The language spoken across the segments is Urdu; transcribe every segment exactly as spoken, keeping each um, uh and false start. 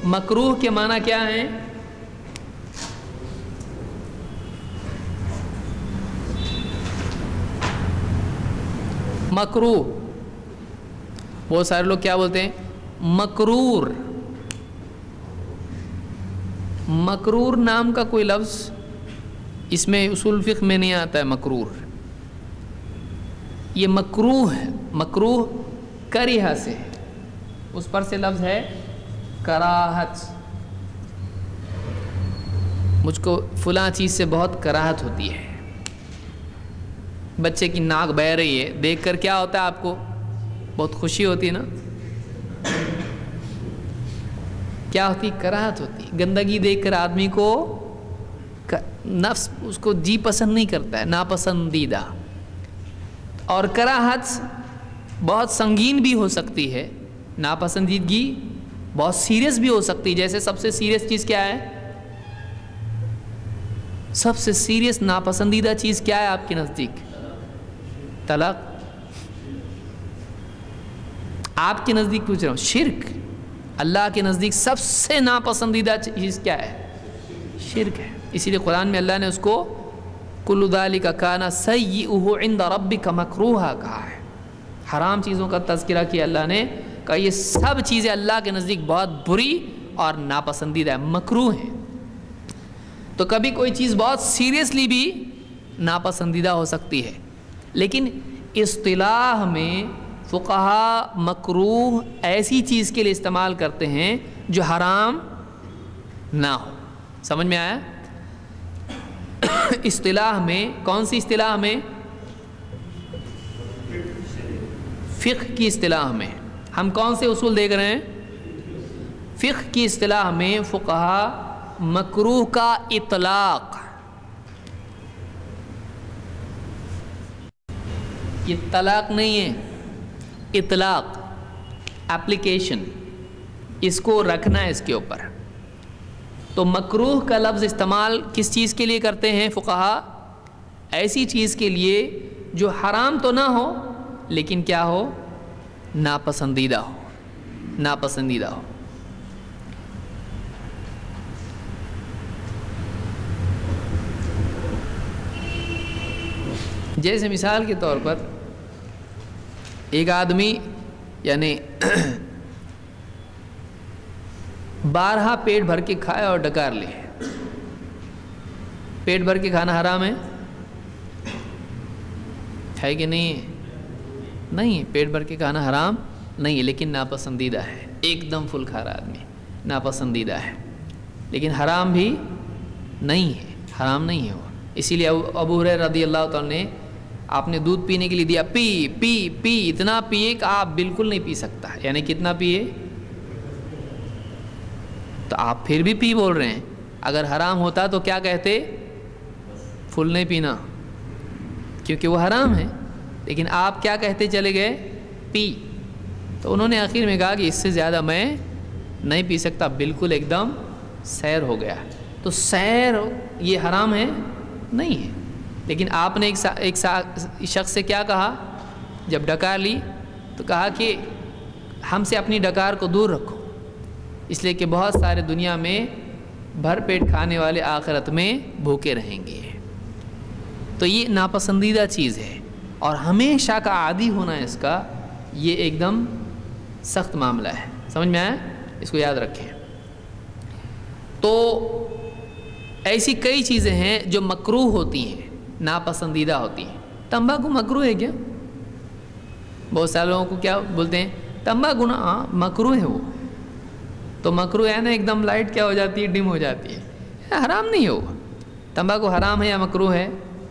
مکروہ کے معنی کیا ہیں؟ مکروہ بہت سارے لوگ کیا بولتے ہیں؟ مکرور. مکرور نام کا کوئی لفظ اس میں اصول فقہ میں نہیں آتا ہے. مکرور یہ مکروہ ہے. مکروہ کریہ سے ہے، اس پر سے لفظ ہے کراہت. مجھ کو فلاں چیز سے بہت کراہت ہوتی ہے. بچے کی ناک بہہ رہی ہے، دیکھ کر کیا ہوتا ہے آپ کو؟ بہت خوشی ہوتی ہے نا؟ کیا ہوتی؟ کراہت ہوتی. گندگی دیکھ کر آدمی کو نفس اس کو جی پسند نہیں کرتا ہے، ناپسندیدہ. اور کراہت بہت سنگین بھی ہو سکتی ہے، ناپسندیدگی بہت سیریس بھی ہو سکتی ہے. جیسے سب سے سیریس چیز کیا ہے؟ سب سے سیریس ناپسندیدہ چیز کیا ہے آپ کے نزدیک؟ طلاق. آپ کے نزدیک پوچھ رہا ہوں. شرک. اللہ کے نزدیک سب سے ناپسندیدہ چیز کیا ہے؟ شرک ہے. اسی لیے قرآن میں اللہ نے اس کو کل ذالک کان سیئہ عند ربک مکروہا کہا ہے. حرام چیزوں کا تذکرہ کیا اللہ نے، کہا یہ سب چیزیں اللہ کے نزدیک بہت بری اور ناپسندیدہ ہے، مکروہ ہیں. تو کبھی کوئی چیز بہت سیریسلی بھی ناپسندیدہ ہو سکتی ہے، لیکن اصطلاح میں فقہا مکروہ ایسی چیز کے لیے استعمال کرتے ہیں جو حرام نہ ہو. سمجھ میں آیا؟ اصطلاح میں کون سی اصطلاح میں؟ فقہ کی اصطلاح میں. ہم کون سے اصول دیکھ رہے ہیں؟ فقہ کی اصطلاح میں فقہا مکروہ کا اطلاق، یہ طلاق نہیں ہے، اطلاق، اپلیکیشن، اس کو رکھنا ہے اس کے اوپر. تو مکروہ کا لفظ استعمال کس چیز کے لیے کرتے ہیں فقہا؟ ایسی چیز کے لیے جو حرام تو نہ ہو لیکن کیا ہو؟ ناپسندیدہ ہو. ناپسندیدہ ہو. جیسے مثال کے طور پر ایک آدمی یعنی بارہا پیٹ بھر کے کھائے اور ڈکار لے. پیٹ بھر کے کھانا حرام ہے ہے کہ نہیں؟ نہیں ہے. پیٹ بھر کے کھانا حرام نہیں ہے لیکن ناپسندیدہ ہے. ایک دم فل کھا رہا آدمی ناپسندیدہ ہے، لیکن حرام بھی نہیں ہے، حرام نہیں ہے وہ. اسی لیے ابو ہریرہ رضی اللہ تعالیٰ نے آپ نے دودھ پینے کے لیے دیا، پی پی پی اتنا پیے کہ آپ بالکل نہیں پی سکتا. یعنی کتنا پیے؟ تو آپ پھر بھی پی بول رہے ہیں. اگر حرام ہوتا تو کیا کہتے؟ فل نہیں پینا، کیونکہ وہ حرام ہے. لیکن آپ کیا کہتے چلے گئے؟ پی. تو انہوں نے آخر میں کہا کہ اس سے زیادہ میں نہیں پی سکتا، بالکل ایک دم سیر ہو گیا. تو سیر یہ حرام ہے؟ نہیں ہے. لیکن آپ نے ایک سا ایک سا شخص سے کیا کہا جب ڈکار لی؟ تو کہا کہ ہم سے اپنی ڈکار کو دور رکھو، اس لیے کہ بہت سارے دنیا میں بھر پیٹ کھانے والے آخرت میں بھوکے رہیں گے. تو یہ ناپسندیدہ چیز ہے اور ہمیشہ کا عادی ہونا ہے اس کا، یہ ایک دم سخت معاملہ ہے. سمجھ میں آیا؟ اس کو یاد رکھیں. تو ایسی کئی چیزیں ہیں جو مکروہ ہوتی ہیں، ناپسندیدہ ہوتی ہیں. تمباکو مکروہ ہے کیا؟ بہت سارے لوگوں کو کیا بولتے ہیں؟ تمباکو نا ہاں مکروہ ہے وہ. تو مکروہ ہے نا ایک دم لائٹ کیا ہو جاتی ہے؟ ڈم ہو جاتی ہے. حرام نہیں ہو. تمباکو حرام ہے یا مکروہ ہے؟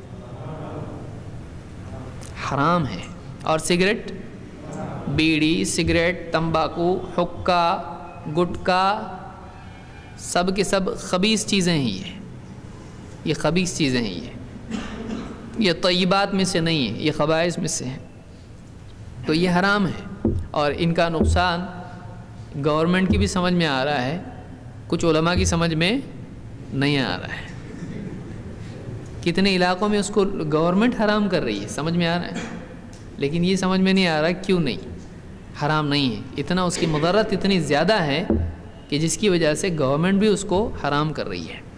حرام ہے. اور سگریٹ، بیڑی، سگریٹ، تمباکو، حقہ، گٹکا، سب کے سب خبیث چیزیں ہیں. یہ یہ خبیث چیزیں ہیں. یہ یہ طیبات میں سے نہیں ہے، یہ خبائث میں سے ہیں. تو یہ حرام ہے اور ان کا نقصان گورنمنٹ کی بھی سمجھ میں آ رہا ہے، کچھ علماء کی سمجھ میں نہیں آ رہا ہے. کتنے علاقوں میں اس کو گورنمنٹ حرام کر رہی ہے، سمجھ میں آ رہا ہے، لیکن یہ سمجھ میں نہیں آ رہا کیوں نہیں حرام نہیں ہے. اتنا اس کی مضرت اتنی زیادہ ہے کہ جس کی وجہ سے گورنمنٹ بھی اس کو حرام کر رہی ہے.